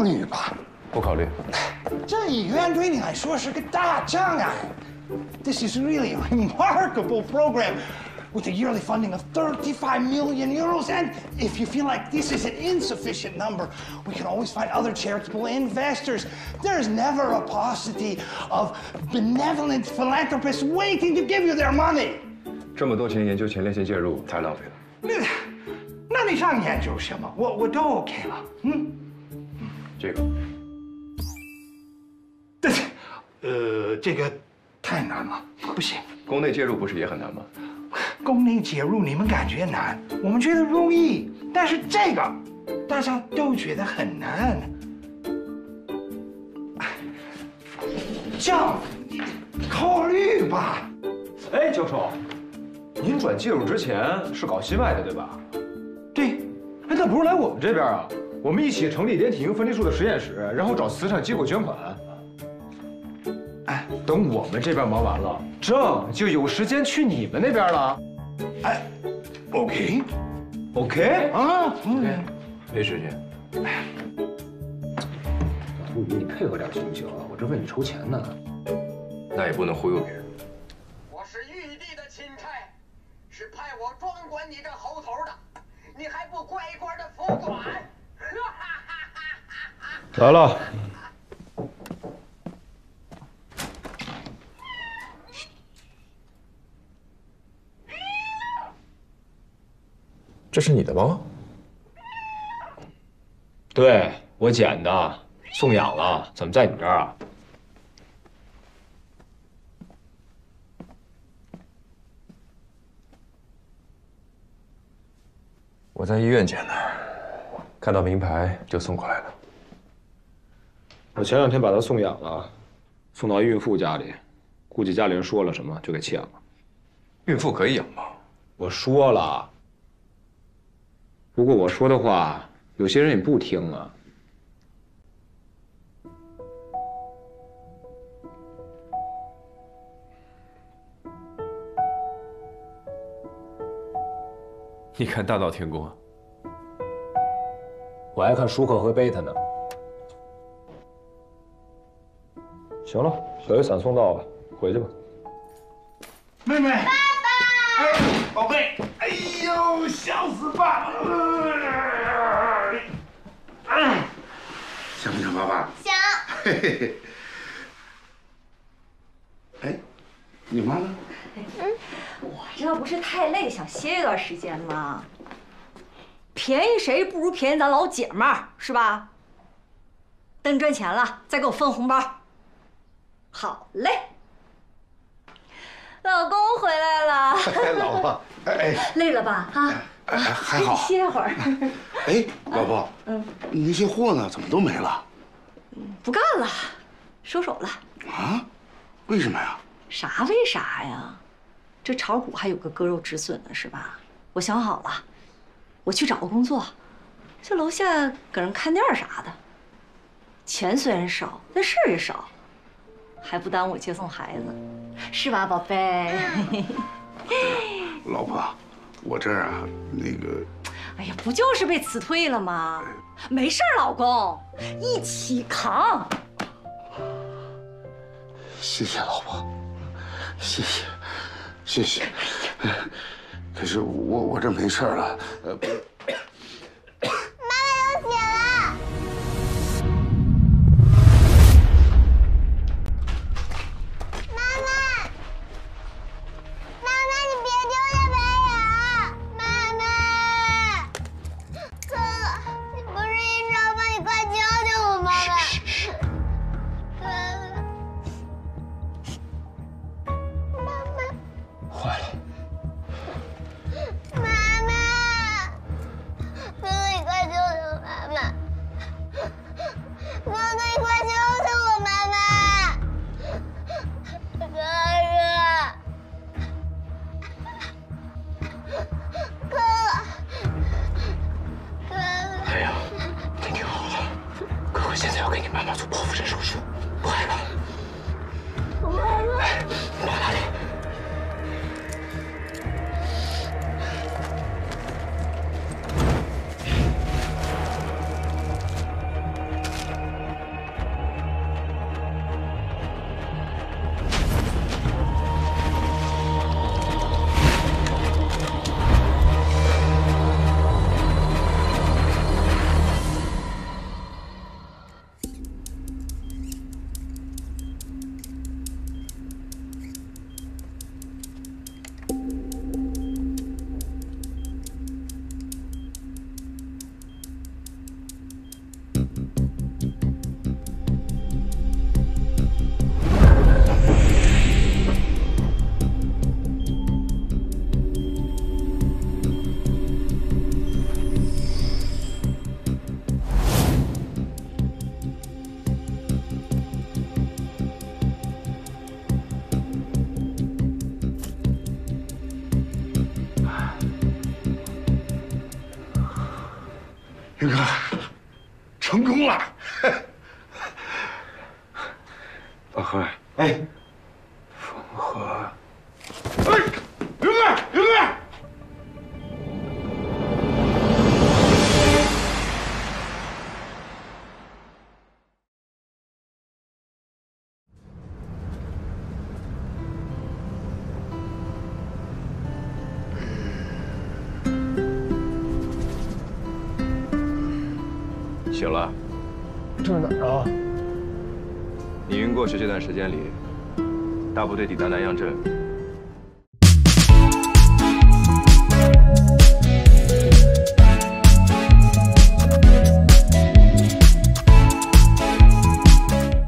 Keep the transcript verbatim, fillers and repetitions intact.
考虑吧。 不考虑。 这医院对你来说是个大障碍。This is really a remarkable program with a yearly funding of thirty-five million euros. And if you feel like this is an insufficient number, we can always find other charitable investors. There's never a paucity of benevolent philanthropists waiting to give you their money. 这么多钱研究前列腺介入，太浪费了。 那，那你想研究什么？我我都 OK 了。嗯， 这个， 对，呃，这个太难了，不行。 宫内介入不是也很难吗？ 宫内介入你们感觉难，我们觉得容易，但是这个大家都觉得很难。这样，你考虑吧。 哎，教授。 您转介入之前是搞心外的，对吧？ 对。 哎，那不如来我们这边啊？我们一起成立连体婴分离术的实验室，然后找慈善机构捐款。哎，等我们这边忙完了，正就有时间去你们那边了。 哎 ，OK，OK OK 啊， 嗯，没时间。 哎，小秃鱼，你配合点行不行啊？我这为你筹钱呢。 那也不能忽悠别人。 是派我专管你这猴头的，你还不乖乖的服管？ 来了。 这是你的猫？ 对，我捡的，送养了。怎么在你这儿啊？ 我在医院捡的，看到名牌就送过来了。 我前两天把它送养了，送到孕妇家里，估计家里人说了什么就给弃养了。 孕妇可以养吗？ 我说了，不过我说的话，有些人也不听啊。 你看大闹天宫啊？ 我还看舒克和贝塔呢。行了，小雨伞送到了，回去吧。 妹妹，爸爸，哎，宝贝，哎呦，笑死爸爸了！嗯，想不想爸爸？ 想。 嘿嘿嘿。哎，你妈呢？ 嗯，我这不是太累，想歇一段时间吗？便宜谁不如便宜咱老姐们儿，是吧？等赚钱了再给我分红包。好嘞，老公回来了。 哎，老婆，哎哎， 累了吧？啊， 哎还好， 歇会儿。 哎，老婆，嗯，你那些货呢？怎么都没了？ 不干了，收手了。 啊？为什么呀？ 啥为啥呀？这炒股还有个割肉止损呢，是吧？我想好了，我去找个工作，这楼下搁人看店啥的。钱虽然少，但事儿也少，还不耽误我接送孩子，是吧，宝贝？ 老婆，我这儿啊，那个…… 哎呀，不就是被辞退了吗？没事儿，老公，一起扛。 谢谢老婆，谢谢，谢谢。可是我我这没事了，呃。 妈妈流血了。妈妈，妈妈，你别丢下白雅。妈妈，哥哥，你不是医生吗？你快救救我妈妈。哥哥，妈妈。 坏了。 妈妈， 云哥，成功了！ 方和， 哎， 方和， 哎，云哥，云哥！ 醒了。 这是哪儿啊？ 你晕过去这段时间里，大部队抵达南阳镇，